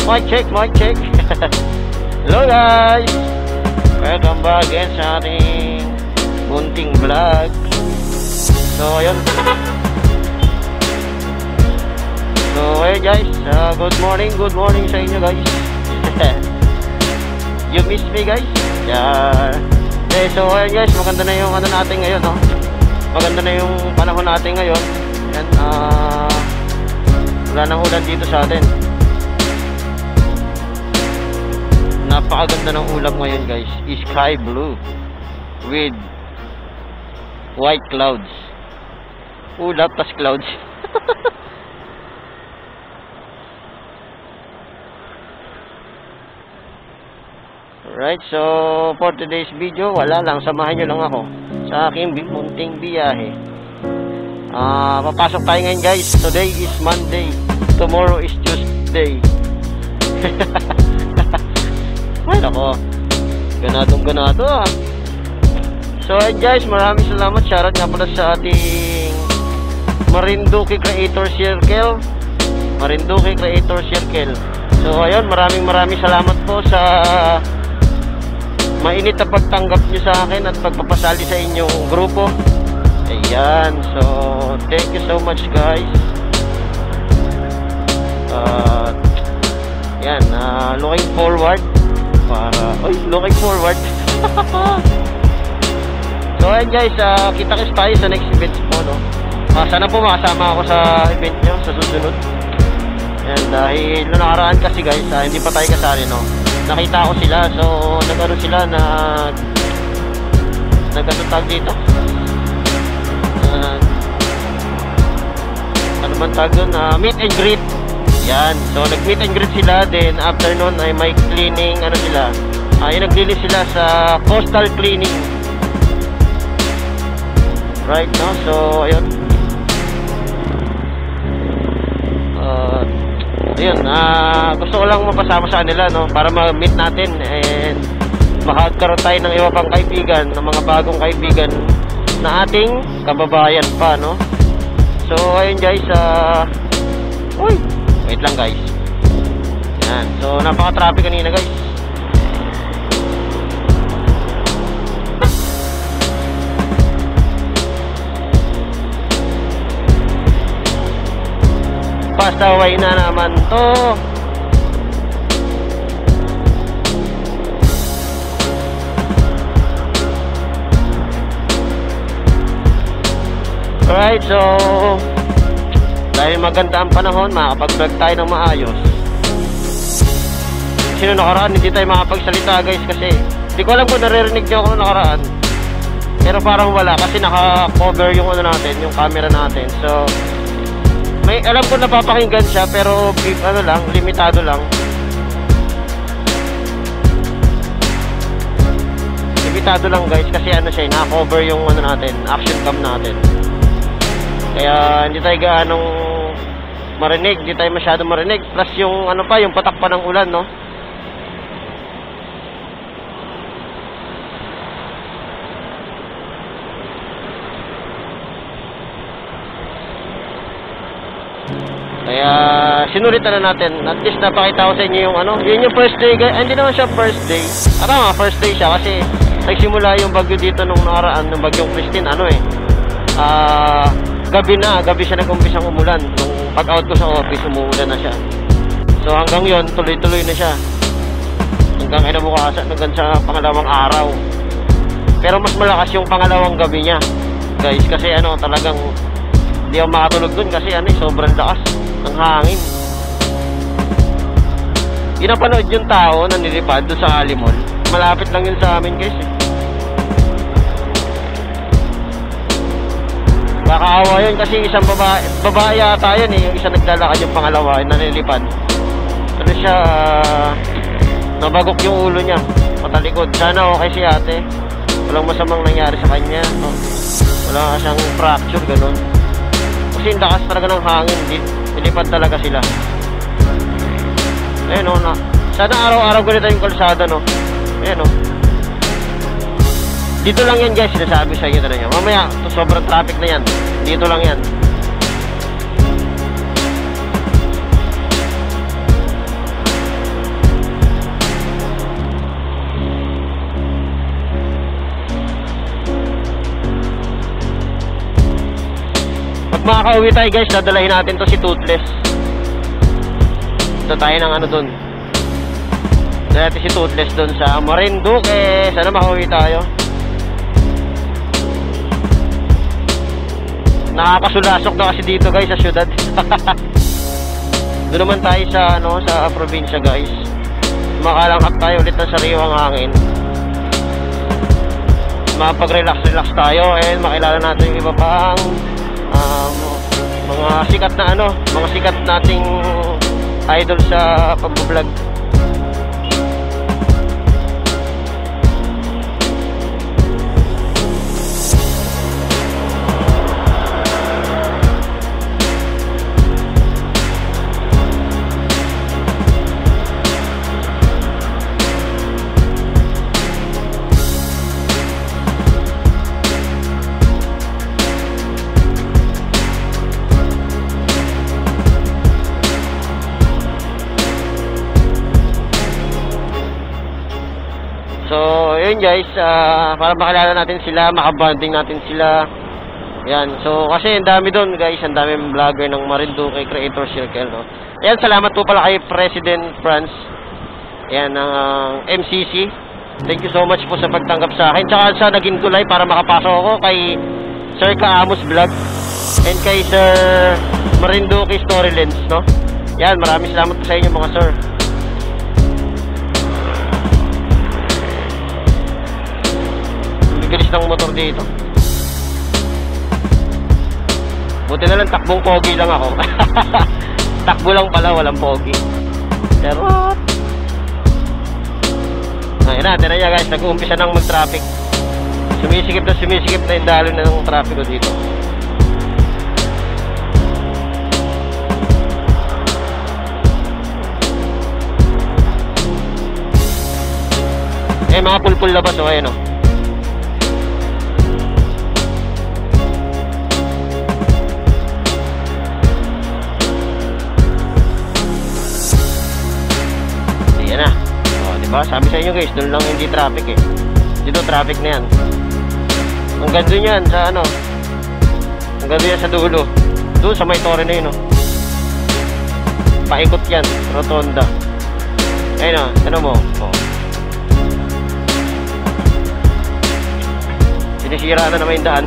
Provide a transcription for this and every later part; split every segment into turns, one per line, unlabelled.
Mic check, mic check. Hello guys, welcome back again sa ating munting vlog. So ayun. So ayun guys, good morning sa inyo guys. You miss me guys? Yeah. Okay, so ayun guys, maganda na yung ano natin ngayon, no? Maganda na yung panahon natin ngayon. And wala nang ulan dito sa atin. Napakaganda ng ulap ngayon guys. Sky blue with white clouds. Ulap tas clouds. Alright, so for today's video, wala lang, samahan nyo lang ako sa aking munting biyahe. Papasok tayo ngayon guys. Today is Monday, tomorrow is Tuesday. Ay nako, ganado ah. So guys, maraming salamat. Shoutout nga pala sa ating Marinduque Creator Circle. So ayun, maraming salamat po sa mainit na pagtanggap nyo sa akin at pagpapasali sa inyong grupo. Ayan, so thank you so much guys. Yan, looking forward. So ayan guys, kita-kits tayo sa next event po, no? Sana po makasama ako sa event nyo sa susunod. And dahil nakaraan kasi guys, hindi pa tayo kasali, no? Nakita ko sila, so nagano sila na nagkatutag dito. Ano man tag doon? Meet and greet. Yan, so nag-meet and greet sila. Then after nun ay may cleaning, ano sila, yung naglinis sila sa coastal cleaning. Right, no? So ayun, gusto ko lang mapasama sa nila, no? Para ma-meet natin and makakaroon tayo ng iba pang kaibigan, ng mga bagong kaibigan na ating kababayan pa, no? So ayun guys, wait lang guys. Yan, so napaka-traffic kanina guys. Pasaway na naman to. Alright, so dahil maganda ang panahon, makakapag-vlog tayo ng maayos. Sino nakaraan, hindi tayo makapagsalita guys, kasi hindi ko alam kung naririnig nyo ako nakaraan. Pero parang wala, kasi naka-cover yung ano natin, yung camera natin. So may alam ko napapakinggan siya, pero ano lang, limitado lang. Limitado lang guys, kasi ano siya, naka-cover yung ano natin, action cam natin. Kaya hindi tayo gaanong marinig, hindi tayo masyadong marinig. Plus yung ano pa, yung patak pa ng ulan, no? Kaya sinulitan na natin. At least napakita ko sa inyo yung ano, yun yung first day guys. Hindi naman siya first day. Tama, first day siya kasi nagsimula yung bagyo dito nung nakaraan, ng bagyong Christine, ano gabi siya nag-umpisang umulan. Nung pag-out ko sa office, umuulan na siya. So hanggang yon tuloy-tuloy na siya. Hanggang kinabukasan, hanggang sa pangalawang araw. Pero mas malakas yung pangalawang gabi niya, guys. Kasi ano, talagang hindi ako makatulog dun kasi ano, sobrang lakas ng hangin. Pinapanood yung tao na nilipad doon sa Alimol. Malapit lang yun sa amin guys. Nakakaawa yun kasi isang babae yata yun yung isa naglalakad, yung pangalawa yung nanilipad. Ano siya, nabagok yung ulo niya, matalikod. Sana okay si ate, walang masamang nangyari sa kanya, no? Wala siyang fracture, ganun. Kasi lakas talaga ng hangin, nilipad talaga sila. Ayun o, sana araw-araw ganito yung kalsada, no? Ayun o. Dito lang yan guys, sinasabi sa inyo talaga. Mamaya, sobrang traffic na yan. Dito lang yan. makakauwi tayo guys, dadalahin natin to si Toothless. Ito tayo ng ano dun. Dahil natin si Toothless dun sa Marinduque. Sana makauwi tayo. Nakakasulasok na kasi dito guys sa syudad. Doon naman tayo sa ano, sa probinsya guys. Makalangkap tayo ulit ng sariwang hangin. Mapag-relax tayo and makilala natin yung iba pang mga sikat na ano, mga sikat nating idol sa pag-vlog. So, yun guys, para makilala natin sila, makabanding natin sila. Yan, so kasi ang dami doon guys, ang daming vlogger ng Marinduque Creator Circle, no? Yan, salamat po pala kay President Franz. Yan, ng MCC. Thank you so much po sa pagtanggap sa akin. Tsaka sa naging tulay para makapasok ako kay Sir Kaamos Vlog and kay Sir Marinduque Story Lens, no? Yan, maraming salamat po sa inyo mga sir. Bilis ng motor dito. Buti na lang takbong pogi lang ako. Takbo lang pala, walang pogi. Pero ayun na, tira niya guys, nag-uumpisa nang mag-traffic. Sumisikip na yung daloy na ng traffic ko dito. Eh, mga pulpul labas o, ayun o. Ayan na. O, diba? Sabi sa inyo guys, doon lang hindi traffic eh. Dito traffic na yan. Ang ganda yan sa ano. Ang ganda yan sa dulo. Doon sa may tore na yun o. Paikot yan. Rotonda. Ayun o. Ano mo? O. Sinisira na naman yung daan.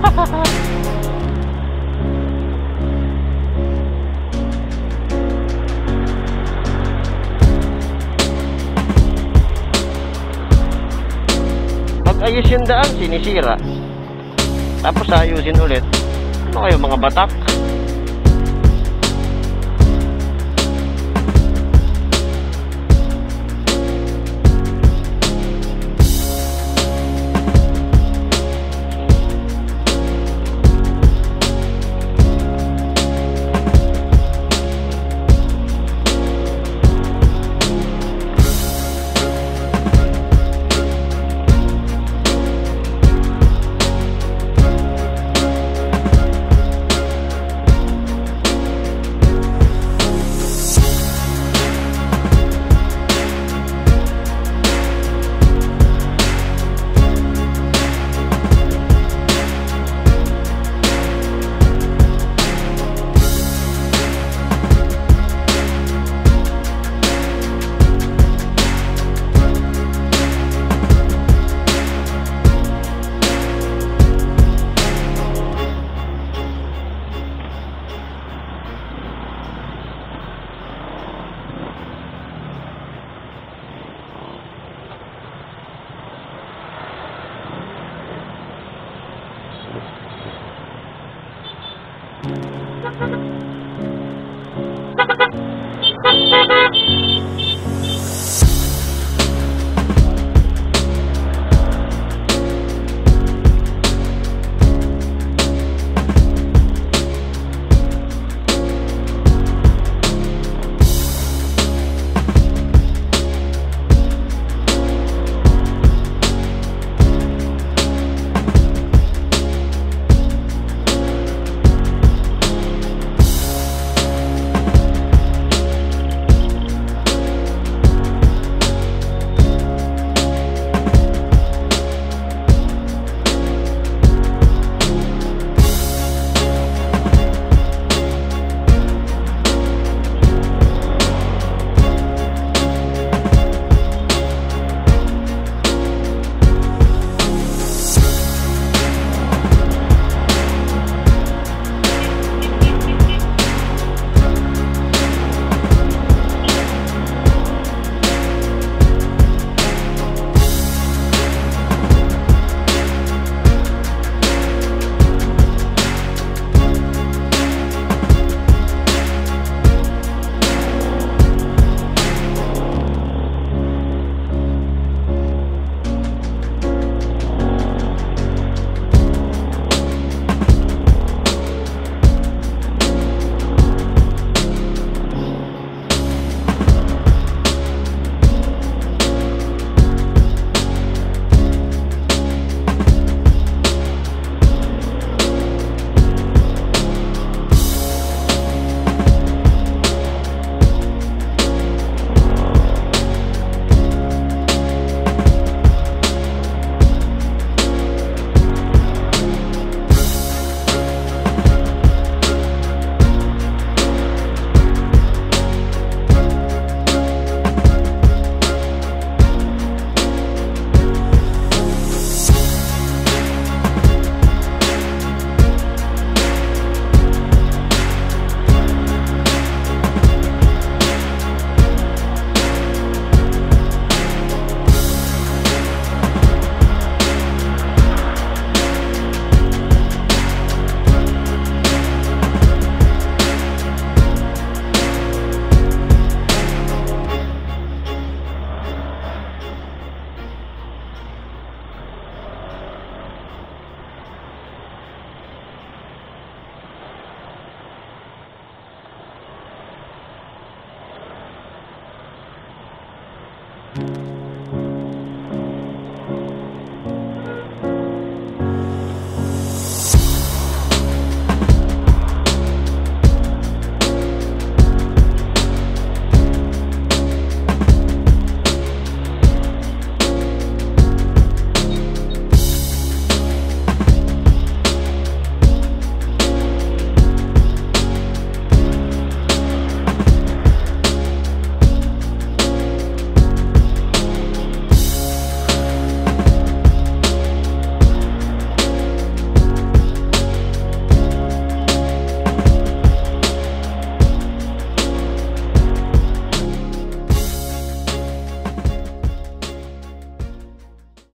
Pag-ayos yung daan, sinisira. Tapos ayusin ulit. Ano kayo mga batak? Bye.